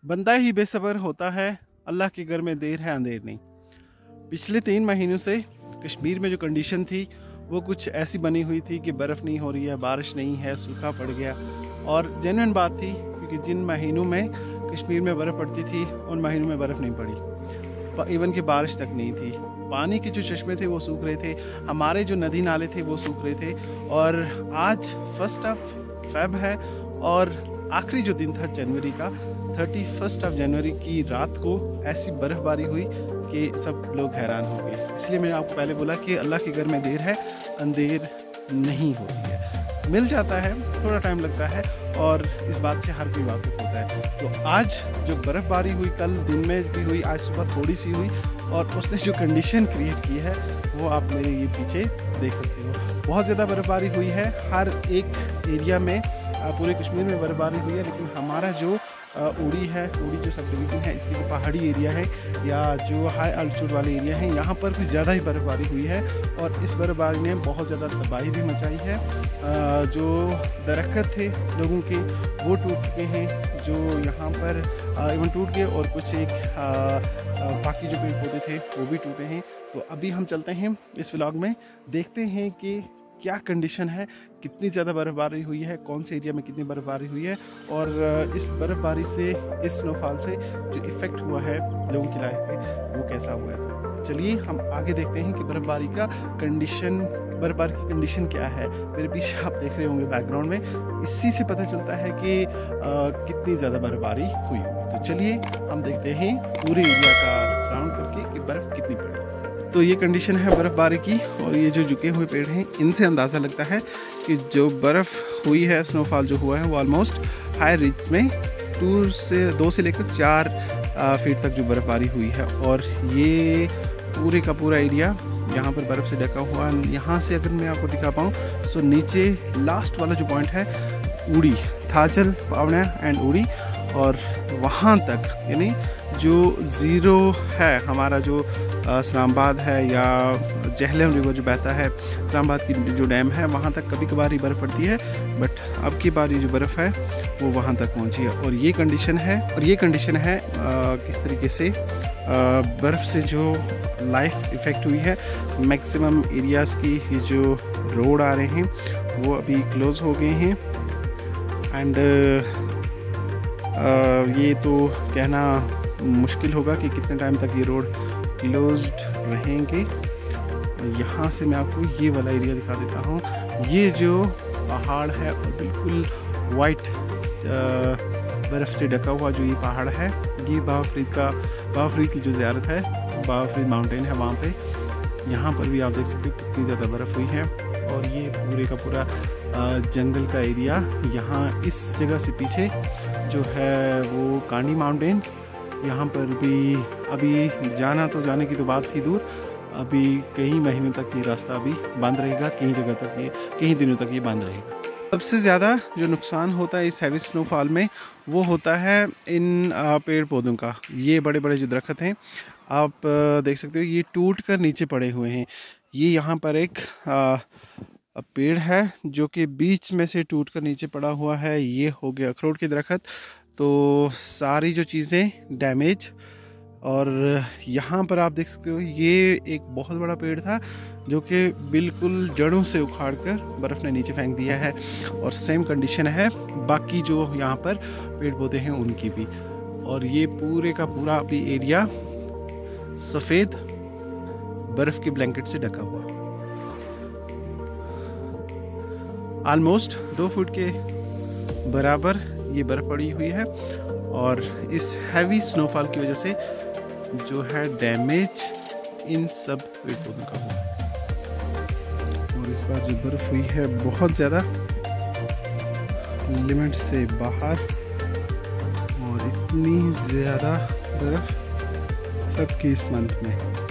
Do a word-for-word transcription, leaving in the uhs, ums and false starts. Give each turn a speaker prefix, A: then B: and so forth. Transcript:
A: बंदा ही बेसब्र होता है, अल्लाह के घर में देर है अंधेर नहीं। पिछले तीन महीनों से कश्मीर में जो कंडीशन थी वो कुछ ऐसी बनी हुई थी कि बर्फ़ नहीं हो रही है, बारिश नहीं है, सूखा पड़ गया। और जेन्युइन बात थी क्योंकि जिन महीनों में कश्मीर में बर्फ़ पड़ती थी उन महीनों में बर्फ़ नहीं पड़ी, इवन कि बारिश तक नहीं थी। पानी के जो चश्मे थे वो सूख रहे थे, हमारे जो नदी नाले थे वो सूख रहे थे। और आज फर्स्ट ऑफ फेब है और आखिरी जो दिन था जनवरी का, थर्टी फर्स्ट ऑफ जनवरी की रात को ऐसी बर्फ़बारी हुई कि सब लोग हैरान हो गए। इसलिए मैंने आपको पहले बोला कि अल्लाह के घर में देर है अंधेर नहीं होती है। मिल जाता है, थोड़ा टाइम लगता है और इस बात से हर कोई वाकिफ़ होता है। तो आज जो बर्फ़बारी हुई, कल दिन में भी हुई, आज सुबह थोड़ी सी हुई और उसने जो कंडीशन क्रिएट की है वो आप मेरे ये पीछे देख सकते हो। बहुत ज़्यादा बर्फ़बारी हुई है, हर एक एरिया में, पूरे कश्मीर में बर्फ़बारी हुई है। लेकिन हमारा जो उड़ी है, उड़ी जो सब डिवीज़न है, इसकी जो पहाड़ी एरिया है या जो हाई अल्टीट्यूड वाले एरिया हैं, यहाँ पर कुछ ज़्यादा ही बर्फ़बारी हुई है और इस बर्फ़बारी ने बहुत ज़्यादा तबाही भी मचाई है। जो दरख्त थे लोगों के वो टूट चुके हैं, जो यहाँ पर इवन टूट गए और कुछ एक आ, आ, बाकी जो पेड़ पौधे थे वो भी टूटे हैं। तो अभी हम चलते हैं इस व्लॉग में, देखते हैं कि क्या कंडीशन है, कितनी ज़्यादा बर्फ़बारी हुई है, कौन से एरिया में कितनी बर्फ़बारी हुई है और इस बर्फ़बारी से, इस स्नोफॉल से जो इफ़ेक्ट हुआ है लोगों की लाइफ पे वो कैसा हुआ है। चलिए हम आगे देखते हैं कि बर्फ़बारी का कंडीशन, बर्फ़बारी की कंडीशन क्या है। मेरे पीछे आप देख रहे होंगे बैकग्राउंड में, इसी से पता चलता है कि आ, कितनी ज़्यादा बर्फ़बारी हुई। तो चलिए हम देखते हैं पूरे एरिया का राउंड करके कि बर्फ़ कितनी पड़ी। तो ये कंडीशन है बर्फ़बारी की और ये जो झुके हुए पेड़ हैं इनसे अंदाज़ा लगता है कि जो बर्फ़ हुई है, स्नोफॉल जो हुआ है वो ऑलमोस्ट हाई रिच में टू से दो से लेकर चार फीट तक जो बर्फ़बारी हुई है। और ये पूरे का पूरा एरिया यहाँ पर बर्फ़ से ढका हुआ। यहाँ से अगर मैं आपको दिखा पाऊँ तो नीचे लास्ट वाला जो पॉइंट है उड़ी, थाचल, पावना एंड उड़ी, और वहाँ तक यानी जो ज़ीरो है हमारा जो इस्लामाबाद है या जहलम रिवर जो बहता है, इस्लामाबाद की जो डैम है वहाँ तक कभी कभार ही बर्फ़ पड़ती है, बट अब की बार ये जो बर्फ़ है वो वहाँ तक पहुँची है। और ये कंडीशन है और ये कंडीशन है आ, किस तरीके से बर्फ़ से जो लाइफ इफ़ेक्ट हुई है। मैक्सिमम एरियाज़ की ये जो रोड आ रहे हैं वो अभी क्लोज़ हो गए हैं एंड ये तो कहना मुश्किल होगा कि कितने टाइम तक ये रोड क्लोज्ड रहेंगे। यहाँ से मैं आपको ये वाला एरिया दिखा देता हूँ। ये जो पहाड़ है और बिल्कुल वाइट बर्फ़ से ढका हुआ जो ये पहाड़ है, ये बाबा फरीद का, बाबा फरीद की जो ज़ियारत है, बाबा फरीद माउंटेन है वहाँ पे। यहाँ पर भी आप देख सकते हो कितनी ज़्यादा बर्फ़ हुई है। और ये पूरे का पूरा जंगल का एरिया, यहाँ इस जगह से पीछे जो है वो कांडी माउंटेन, यहाँ पर भी अभी जाना तो जाने की तो बात थी दूर, अभी कई महीनों तक ये रास्ता अभी बंद रहेगा, कई जगह तक ये कई दिनों तक ये बंद रहेगा। सबसे ज़्यादा जो नुकसान होता है इस हैवी स्नोफॉल में वो होता है इन पेड़ पौधों का। ये बड़े बड़े जो दरख्त हैं आप देख सकते हो ये टूट कर नीचे पड़े हुए हैं। ये यहाँ पर एक आ, पेड़ है जो कि बीच में से टूट कर नीचे पड़ा हुआ है। ये हो गया अखरोट के दरख्त। तो सारी जो चीज़ें डैमेज। और यहाँ पर आप देख सकते हो ये एक बहुत बड़ा पेड़ था जो कि बिल्कुल जड़ों से उखाड़ कर बर्फ़ ने नीचे फेंक दिया है। और सेम कंडीशन है बाकी जो यहाँ पर पेड़ पौधे हैं उनकी भी। और ये पूरे का पूरा अभी एरिया सफ़ेद बर्फ़ के ब्लैंकेट से ढका हुआ, ऑलमोस्ट दो फुट के बराबर ये बर्फ़ पड़ी हुई है। और इस हैवी स्नोफॉल की वजह से जो है डैमेज इन सब पेड़ पौधों का हुआ है। और इस बार जो बर्फ़ हुई है बहुत ज़्यादा लिमिट से बाहर, और इतनी ज़्यादा बर्फ़ सबके इस मंथ में।